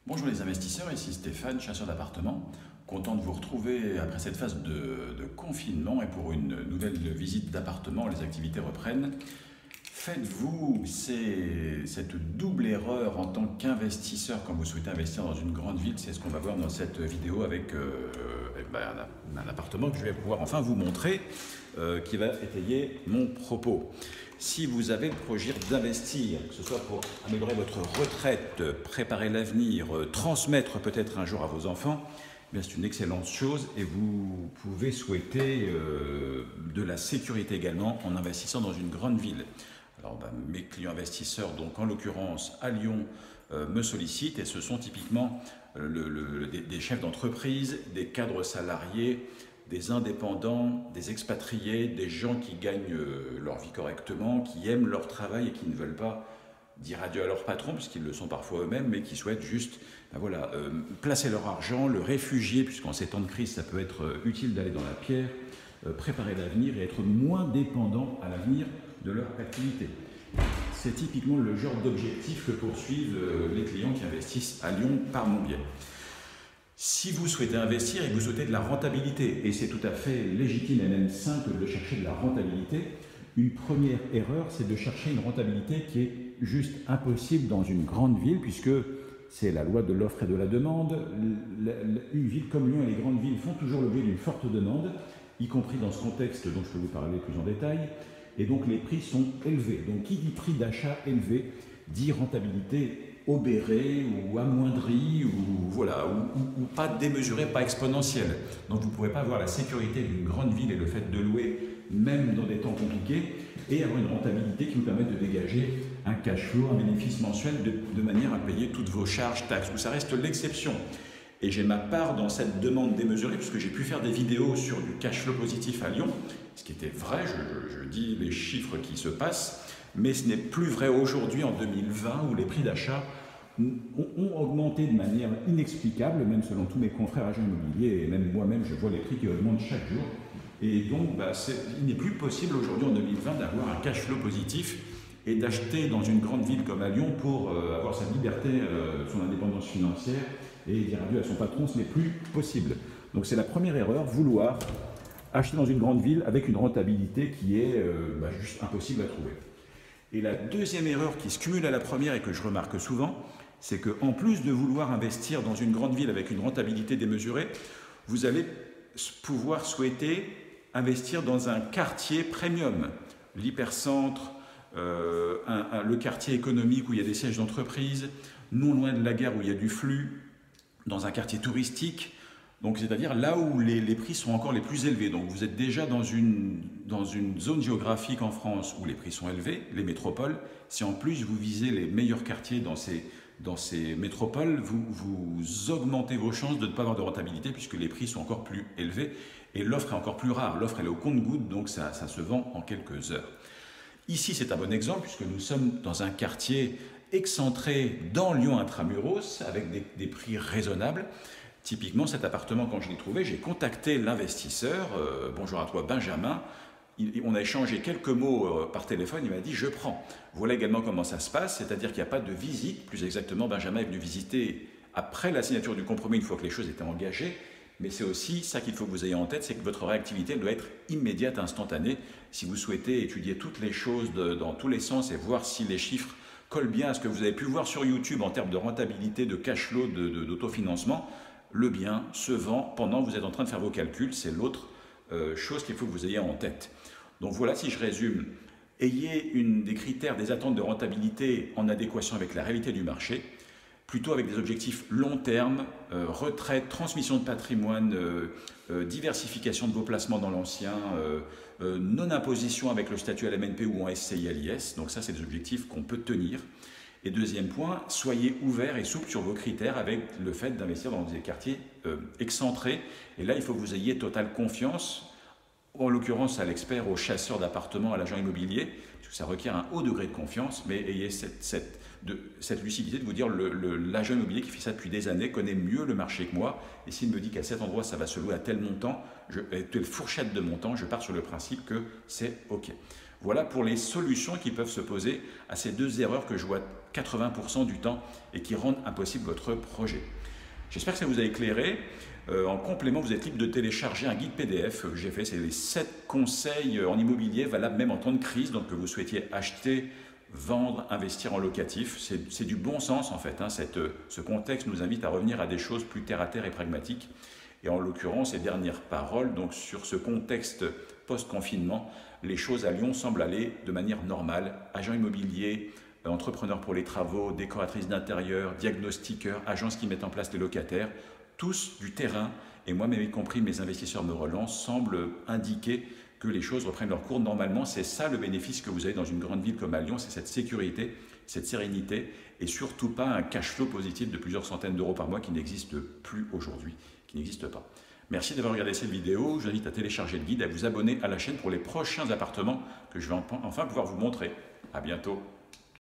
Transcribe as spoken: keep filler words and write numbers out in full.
Bonjour les investisseurs, ici Stéphane, chasseur d'appartements. Content de vous retrouver après cette phase de, de confinement et pour une nouvelle visite d'appartement. Les activités reprennent. Faites-vous ces- cette double erreur en tant qu'investisseur quand vous souhaitez investir dans une grande ville? C'est ce qu'on va voir dans cette vidéo avec euh, eh ben, un, un appartement que je vais pouvoir enfin vous montrer euh, qui va étayer mon propos. Si vous avez le projet d'investir, que ce soit pour améliorer votre retraite, préparer l'avenir, euh, transmettre peut-être un jour à vos enfants, eh bien, c'est une excellente chose et vous pouvez souhaiter euh, de la sécurité également en investissant dans une grande ville. Alors, ben, mes clients investisseurs, donc en l'occurrence à Lyon, euh, me sollicitent et ce sont typiquement euh, le, le, des, des chefs d'entreprise, des cadres salariés, des indépendants, des expatriés, des gens qui gagnent euh, leur vie correctement, qui aiment leur travail et qui ne veulent pas dire adieu à leur patron, puisqu'ils le sont parfois eux-mêmes, mais qui souhaitent juste ben voilà, euh, placer leur argent, le réfugier, puisqu'en ces temps de crise, ça peut être euh, utile d'aller dans la pierre, euh, préparer l'avenir et être moins dépendant à l'avenir de leur activité. C'est typiquement le genre d'objectif que poursuivent euh, les clients qui investissent à Lyon par mon biais. Si vous souhaitez investir et que vous souhaitez de la rentabilité, et c'est tout à fait légitime et même simple de chercher de la rentabilité, une première erreur, c'est de chercher une rentabilité qui est juste impossible dans une grande ville, puisque c'est la loi de l'offre et de la demande. Une ville comme Lyon et les grandes villes font toujours l'objet d'une forte demande, y compris dans ce contexte dont je peux vous parler plus en détail, et donc les prix sont élevés. Donc qui dit prix d'achat élevé dit rentabilité obérée ou amoindrie, ou, voilà, ou, ou, ou pas démesurée, pas exponentielle. Donc vous ne pourrez pas avoir la sécurité d'une grande ville et le fait de louer, même dans des temps compliqués, et avoir une rentabilité qui vous permette de dégager un cash flow, un bénéfice mensuel, de, de manière à payer toutes vos charges, taxes, où ça reste l'exception. Et j'ai ma part dans cette demande démesurée, puisque j'ai pu faire des vidéos sur du cash flow positif à Lyon, ce qui était vrai, je, je, je dis les chiffres qui se passent, mais ce n'est plus vrai aujourd'hui en deux mille vingt où les prix d'achat ont augmenté de manière inexplicable, même selon tous mes confrères agents immobiliers, et même moi-même je vois les prix qui augmentent chaque jour. Et donc bah, il n'est plus possible aujourd'hui en deux mille vingt d'avoir un cash flow positif et d'acheter dans une grande ville comme à Lyon pour euh, avoir sa liberté, euh, son indépendance financière et dire adieu à son patron, ce n'est plus possible. Donc c'est la première erreur, vouloir acheter dans une grande ville avec une rentabilité qui est euh, bah, juste impossible à trouver. Et la deuxième erreur qui se cumule à la première et que je remarque souvent, c'est qu'en plus de vouloir investir dans une grande ville avec une rentabilité démesurée, vous allez pouvoir souhaiter investir dans un quartier premium, l'hypercentre, euh, un, un, le quartier économique où il y a des sièges d'entreprise, non loin de la gare où il y a du flux, dans un quartier touristique, donc c'est-à-dire là où les, les prix sont encore les plus élevés. Donc vous êtes déjà dans une, dans une zone géographique en France où les prix sont élevés, les métropoles. Si en plus vous visez les meilleurs quartiers dans ces, dans ces métropoles, vous, vous augmentez vos chances de ne pas avoir de rentabilité puisque les prix sont encore plus élevés et l'offre est encore plus rare. L'offre elle est au compte-gouttes, donc ça, ça se vend en quelques heures. Ici c'est un bon exemple puisque nous sommes dans un quartier excentré dans Lyon intramuros avec des, des prix raisonnables. Typiquement, cet appartement, quand je l'ai trouvé, j'ai contacté l'investisseur. Euh, bonjour à toi, Benjamin. Il, on a échangé quelques mots euh, par téléphone. Il m'a dit, je prends. Voilà également comment ça se passe, c'est-à-dire qu'il n'y a pas de visite. Plus exactement, Benjamin est venu visiter après la signature du compromis, une fois que les choses étaient engagées. Mais c'est aussi ça qu'il faut que vous ayez en tête, c'est que votre réactivité doit être immédiate, instantanée. Si vous souhaitez étudier toutes les choses de, dans tous les sens et voir si les chiffres collent bien à ce que vous avez pu voir sur YouTube en termes de rentabilité, de cash flow, d'autofinancement, le bien se vend pendant que vous êtes en train de faire vos calculs. C'est l'autre euh, chose qu'il faut que vous ayez en tête. Donc voilà, si je résume, ayez une, des critères, des attentes de rentabilité en adéquation avec la réalité du marché, plutôt avec des objectifs long terme, euh, retraite, transmission de patrimoine, euh, euh, diversification de vos placements dans l'ancien, euh, euh, non-imposition avec le statut L M N P ou en S C I L I S. Donc ça, c'est des objectifs qu'on peut tenir. Et deuxième point, soyez ouverts et souples sur vos critères avec le fait d'investir dans des quartiers euh, excentrés. Et là, il faut que vous ayez totale confiance, en l'occurrence à l'expert, au chasseur d'appartements, à l'agent immobilier, parce que ça requiert un haut degré de confiance, mais ayez cette, cette, de, cette lucidité de vous dire le, le, l'agent immobilier qui fait ça depuis des années connaît mieux le marché que moi, et s'il me dit qu'à cet endroit ça va se louer à tel montant, je, à telle fourchette de montant, je pars sur le principe que c'est OK. Voilà pour les solutions qui peuvent se poser à ces deux erreurs que je vois quatre-vingts pour cent du temps et qui rendent impossible votre projet. J'espère que ça vous a éclairé. Euh, en complément, vous êtes libre de télécharger un guide P D F que j'ai fait. C'est les sept conseils en immobilier valables même en temps de crise. Donc que vous souhaitiez acheter, vendre, investir en locatif. C'est du bon sens en fait. Hein. Cette, ce contexte nous invite à revenir à des choses plus terre à terre et pragmatiques. Et en l'occurrence, ces dernières paroles, donc sur ce contexte post-confinement, les choses à Lyon semblent aller de manière normale. Agents immobiliers, entrepreneurs pour les travaux, décoratrices d'intérieur, diagnostiqueurs, agences qui mettent en place les locataires, tous du terrain, et moi-même y compris mes investisseurs me relancent, semblent indiquer que les choses reprennent leur cours normalement. C'est ça le bénéfice que vous avez dans une grande ville comme à Lyon, c'est cette sécurité, cette sérénité, et surtout pas un cash flow positif de plusieurs centaines d'euros par mois qui n'existe plus aujourd'hui, qui n'existe pas. Merci d'avoir regardé cette vidéo, je vous invite à télécharger le guide et à vous abonner à la chaîne pour les prochains appartements que je vais enfin pouvoir vous montrer. À bientôt.